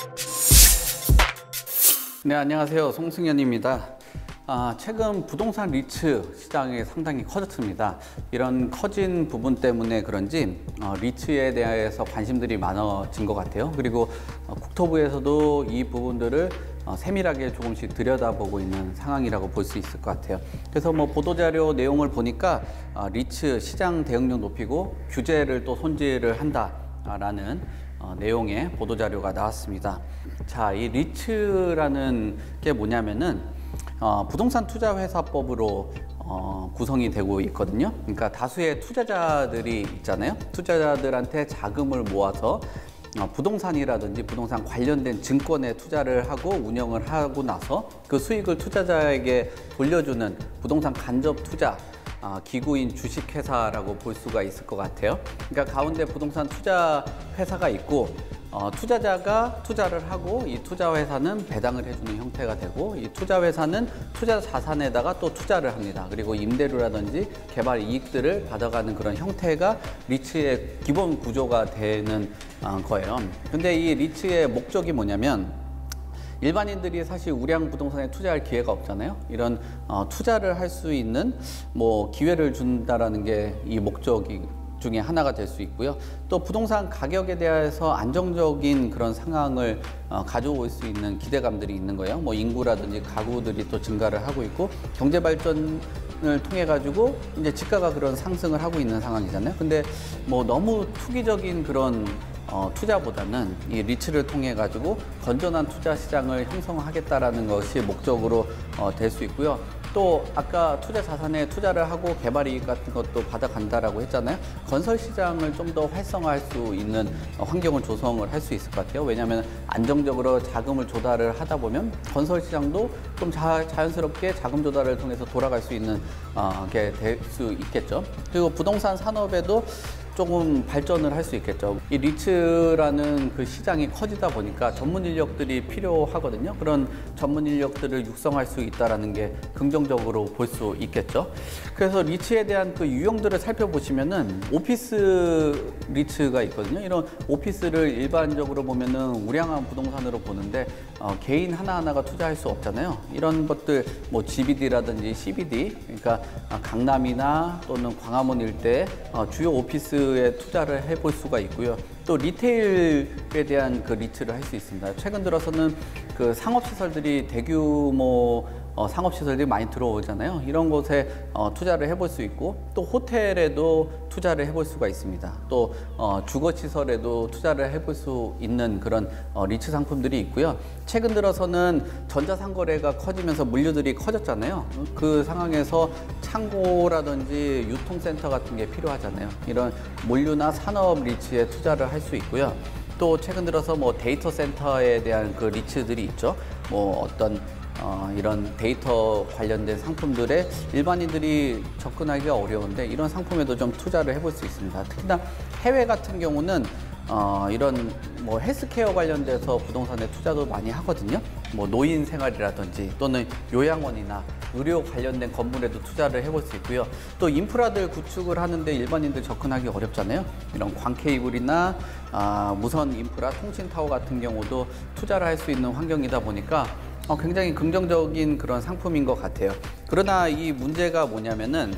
네, 안녕하세요. 송승현입니다. 최근 부동산 리츠 시장이 상당히 커졌습니다. 이런 커진 부분 때문에 그런지 리츠에 대해서 관심들이 많아진 것 같아요. 그리고 국토부에서도 이 부분들을 세밀하게 조금씩 들여다보고 있는 상황이라고 볼 수 있을 것 같아요. 그래서 보도자료 내용을 보니까 리츠 시장 대응력 높이고 규제를 또 손질을 한다라는 내용의 보도자료가 나왔습니다. 자, 이 리츠라는 게 뭐냐면은 부동산 투자회사법으로 구성이 되고 있거든요. 그러니까 다수의 투자자들이 있잖아요. 투자자들한테 자금을 모아서 부동산이라든지 부동산 관련된 증권에 투자를 하고 운영을 하고 나서 그 수익을 투자자에게 돌려주는 부동산 간접 투자 기구인 주식회사라고 볼 수가 있을 것 같아요. 그러니까 가운데 부동산 투자 회사가 있고 투자자가 투자를 하고 이 투자회사는 배당을 해주는 형태가 되고 이 투자회사는 투자 자산에다가 또 투자를 합니다. 그리고 임대료라든지 개발 이익들을 받아가는 그런 형태가 리츠의 기본 구조가 되는 거예요. 근데 이 리츠의 목적이 뭐냐면 일반인들이 사실 우량 부동산에 투자할 기회가 없잖아요. 이런 투자를 할 수 있는 기회를 준다라는 게 이 목적이 중에 하나가 될 수 있고요. 또 부동산 가격에 대해서 안정적인 그런 상황을 가져올 수 있는 기대감들이 있는 거예요. 인구라든지 가구들이 또 증가를 하고 있고 경제 발전을 통해 가지고 이제 지가가 그런 상승을 하고 있는 상황이잖아요. 근데 너무 투기적인 그런 투자보다는 이 리츠를 통해 가지고 건전한 투자 시장을 형성하겠다라는 것이 목적으로 될 수 있고요. 또 아까 투자 자산에 투자를 하고 개발 이익 같은 것도 받아간다라고 했잖아요. 건설 시장을 좀 더 활성화할 수 있는 환경을 조성을 할 수 있을 것 같아요. 왜냐하면 안정적으로 자금을 조달을 하다 보면 건설 시장도 좀 자연스럽게 자금 조달을 통해서 돌아갈 수 있는 게 될 수 있겠죠. 그리고 부동산 산업에도 조금 발전을 할 수 있겠죠. 이 리츠라는 그 시장이 커지다 보니까 전문 인력들이 필요하거든요. 그런 전문 인력들을 육성할 수 있다는 게 긍정적으로 볼 수 있겠죠. 그래서 리츠에 대한 그 유형들을 살펴보시면은 오피스 리츠가 있거든요. 이런 오피스를 일반적으로 보면은 우량한 부동산으로 보는데 개인 하나하나가 투자할 수 없잖아요. 이런 것들 GBD라든지 CBD, 그러니까 강남이나 또는 광화문 일대 주요 오피스에 투자를 해볼 수가 있고요. 또 리테일에 대한 그 리츠를 할 수 있습니다. 최근 들어서는 그 상업시설들이 대규모 상업시설들이 많이 들어오잖아요. 이런 곳에 투자를 해볼 수 있고 또 호텔에도 투자를 해볼 수가 있습니다. 또 주거시설에도 투자를 해볼 수 있는 그런 리츠 상품들이 있고요. 최근 들어서는 전자상거래가 커지면서 물류들이 커졌잖아요. 그 상황에서 창고라든지 유통센터 같은 게 필요하잖아요. 이런 물류나 산업 리츠에 투자를 할 수 있고요. 또 최근 들어서 데이터 센터에 대한 그 리츠들이 있죠. 어떤 이런 데이터 관련된 상품들에 일반인들이 접근하기가 어려운데 이런 상품에도 좀 투자를 해볼 수 있습니다. 특히나 해외 같은 경우는 이런 헬스케어 관련돼서 부동산에 투자도 많이 하거든요. 노인 생활이라든지 또는 요양원이나 의료 관련된 건물에도 투자를 해볼 수 있고요. 또 인프라들 구축을 하는데 일반인들 접근하기 어렵잖아요. 이런 광 케이블이나 무선 인프라, 통신 타워 같은 경우도 투자를 할 수 있는 환경이다 보니까 굉장히 긍정적인 그런 상품인 것 같아요. 그러나 이 문제가 뭐냐면은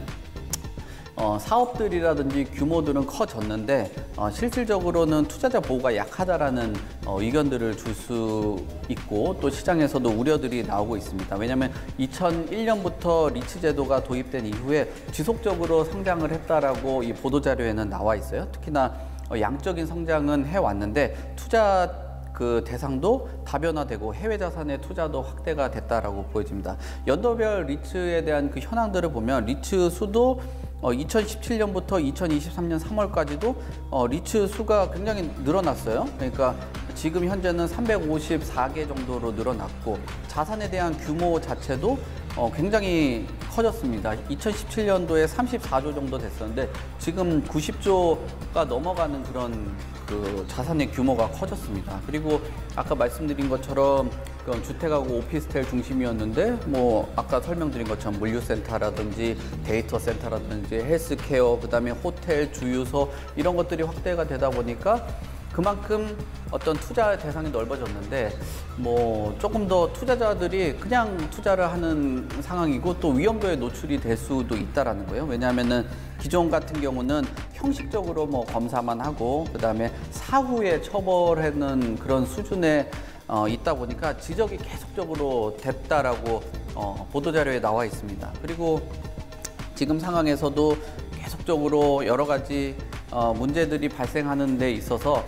사업들이라든지 규모들은 커졌는데 실질적으로는 투자자 보호가 약하다라는 의견들을 줄 수 있고 또 시장에서도 우려들이 나오고 있습니다. 왜냐하면 2001년부터 리츠 제도가 도입된 이후에 지속적으로 성장을 했다라고 이 보도자료에는 나와 있어요. 특히나 양적인 성장은 해왔는데 투자 그 대상도 다변화되고 해외 자산의 투자도 확대가 됐다라고 보여집니다. 연도별 리츠에 대한 그 현황들을 보면 리츠 수도 2017년부터 2023년 3월까지도 리츠 수가 굉장히 늘어났어요. 그러니까 지금 현재는 354개 정도로 늘어났고 자산에 대한 규모 자체도 굉장히 커졌습니다. 2017년도에 34조 정도 됐었는데 지금 90조가 넘어가는 그런 그 자산의 규모가 커졌습니다. 그리고 아까 말씀드린 것처럼 주택하고 오피스텔 중심이었는데 아까 설명드린 것처럼 물류센터라든지 데이터 센터라든지 헬스케어, 그다음에 호텔, 주유소 이런 것들이 확대가 되다 보니까 그만큼 어떤 투자 대상이 넓어졌는데 뭐 조금 더 투자자들이 그냥 투자를 하는 상황이고 또 위험도에 노출이 될 수도 있다라는 거예요. 왜냐하면은 기존 같은 경우는 형식적으로 뭐 검사만 하고 그다음에 사후에 처벌하는 그런 수준에 있다 보니까 지적이 계속적으로 됐다라고 보도자료에 나와 있습니다. 그리고 지금 상황에서도 계속적으로 여러 가지 문제들이 발생하는 데 있어서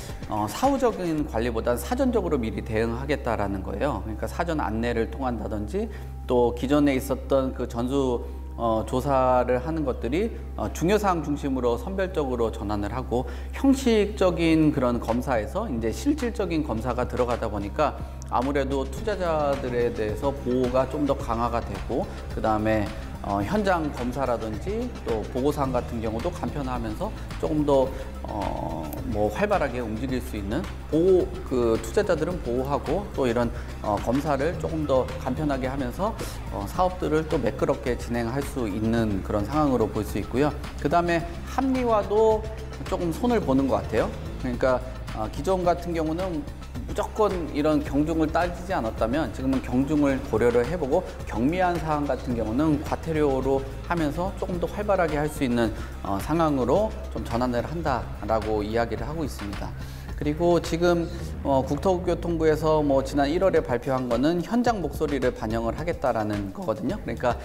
사후적인 관리보다는 사전적으로 미리 대응하겠다라는 거예요. 그러니까 사전 안내를 통한다든지 또 기존에 있었던 그 전수 조사를 하는 것들이 중요사항 중심으로 선별적으로 전환을 하고 형식적인 그런 검사에서 이제 실질적인 검사가 들어가다 보니까 아무래도 투자자들에 대해서 보호가 좀 더 강화가 되고 그 다음에 현장 검사라든지 또 보고사항 같은 경우도 간편화하면서 조금 더 뭐 활발하게 움직일 수 있는 그 투자자들은 보호하고 또 이런 검사를 조금 더 간편하게 하면서 사업들을 또 매끄럽게 진행할 수 있는 그런 상황으로 볼 수 있고요. 그 다음에 합리화도 조금 손을 보는 것 같아요. 그러니까 기존 같은 경우는 무조건 이런 경중을 따지지 않았다면 지금은 경중을 고려를 해보고 경미한 사항 같은 경우는 과태료로 하면서 조금 더 활발하게 할 수 있는 상황으로 좀 전환을 한다라고 이야기를 하고 있습니다. 그리고 지금 국토교통부에서 뭐 지난 1월에 발표한 거는 현장 목소리를 반영을 하겠다라는 거거든요. 그러니까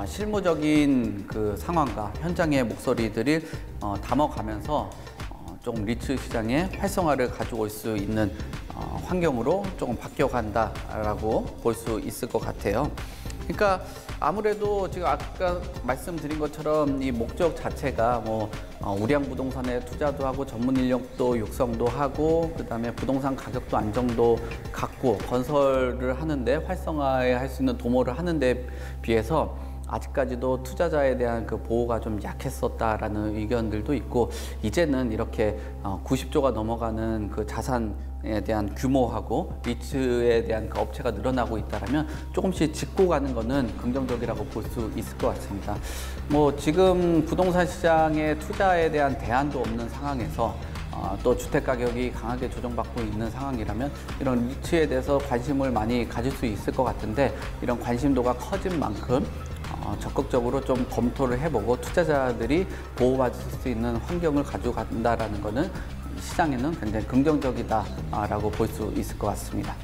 실무적인 그 상황과 현장의 목소리들을 담아가면서 조금 리츠 시장의 활성화를 가져올 수 있는 환경으로 조금 바뀌어간다라고 볼 수 있을 것 같아요. 그러니까 아무래도 지금 아까 말씀드린 것처럼 이 목적 자체가 뭐 우량 부동산에 투자도 하고 전문 인력도 육성도 하고 그다음에 부동산 가격도 안정도 갖고 건설을 하는데 활성화에 할 수 있는 도모를 하는데 비해서 아직까지도 투자자에 대한 그 보호가 좀 약했었다라는 의견들도 있고 이제는 이렇게 90조가 넘어가는 그 자산에 대한 규모하고 리츠에 대한 그 업체가 늘어나고 있다라면 조금씩 짚고 가는 거는 긍정적이라고 볼 수 있을 것 같습니다. 뭐 지금 부동산 시장에 투자에 대한 대안도 없는 상황에서 또 주택 가격이 강하게 조정받고 있는 상황이라면 이런 리츠에 대해서 관심을 많이 가질 수 있을 것 같은데 이런 관심도가 커진 만큼 적극적으로 좀 검토를 해보고 투자자들이 보호받을 수 있는 환경을 가져간다라는 것은 시장에는 굉장히 긍정적이다라고 볼 수 있을 것 같습니다.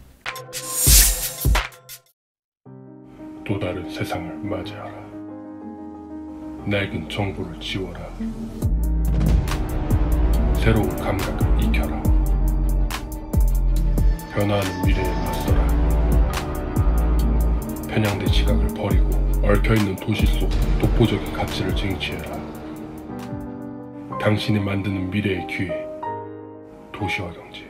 또 다른 세상을 맞이하라. 낡은 정보를 지워라. 새로운 감각을 익혀라. 변화하는 미래에 맞서라. 편향된 시각을 버리고 얽혀있는 도시 속 독보적인 가치를 쟁취해라. 당신이 만드는 미래의 기회, 도시화 경제.